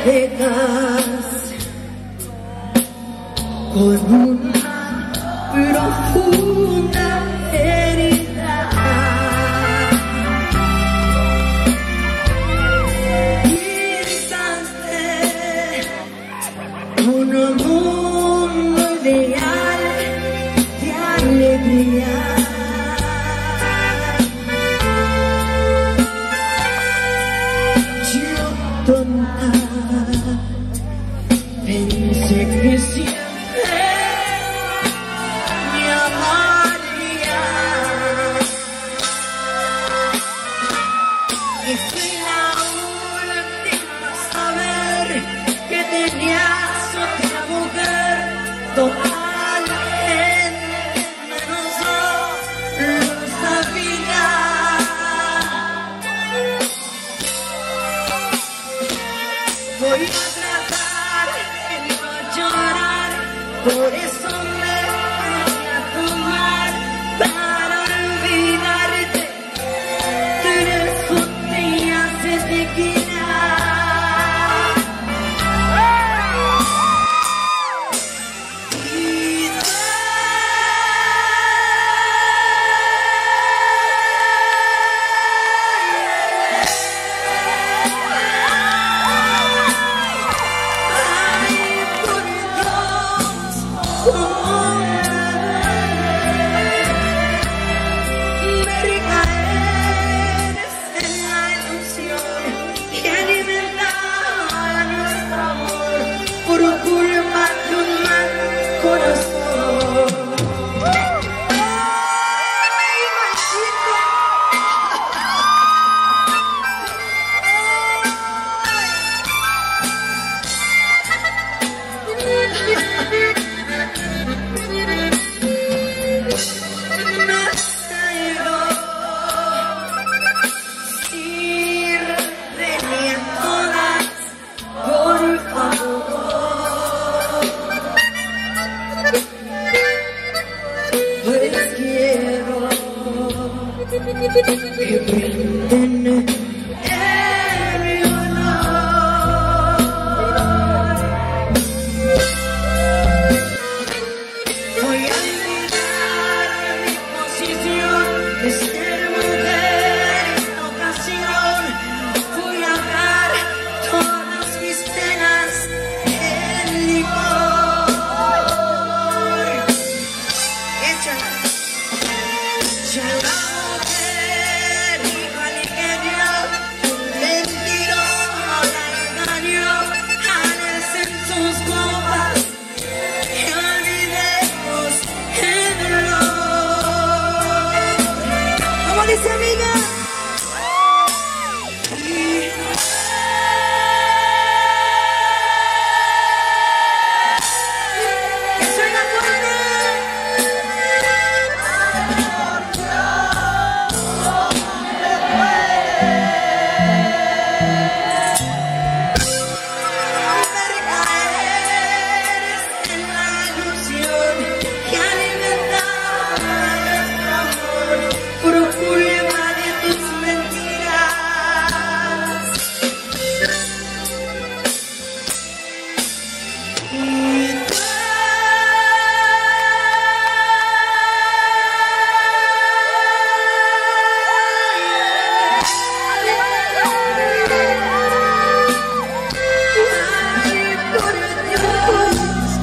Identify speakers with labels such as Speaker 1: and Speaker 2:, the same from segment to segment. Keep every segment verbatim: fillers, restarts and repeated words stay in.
Speaker 1: dejas con una profunda herida. Quitaste un mundo ideal de alegría. Tonta, pensé que siempre me amaría, y fui la última a saber que tenías otra mujer. Toda la gente menos yo lo sabía. Voy a tratar de no llorar, por eso me voy a tomar para olvidarte tres botellas de tequila. Y que brinden el honor. Voy a olvidar mi posición de ser mujer en ocasión. Voy a dar todas mis penas en licor. Échala. Échala. Dice amiga, que suena fuerte. Eres en la ilusión que alimentaba nuestro amor por culpa de tus mentiras. Y tú ay, por Dios,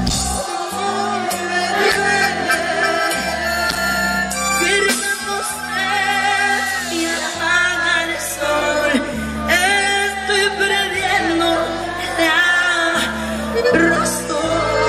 Speaker 1: firmamos y apaga el sol. Estoy perdiendo la razón.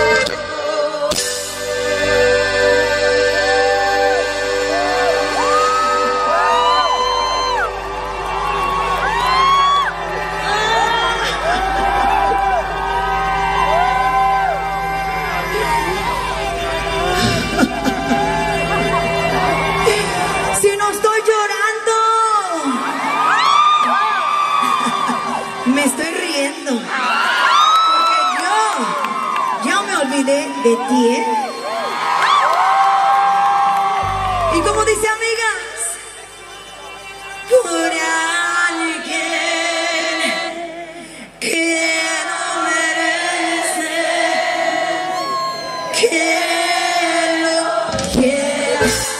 Speaker 1: Si no estoy llorando, me estoy riendo, porque yo, yo me olvidé de ti, ¿eh? Y como dice amigas, por alguien que no gracias.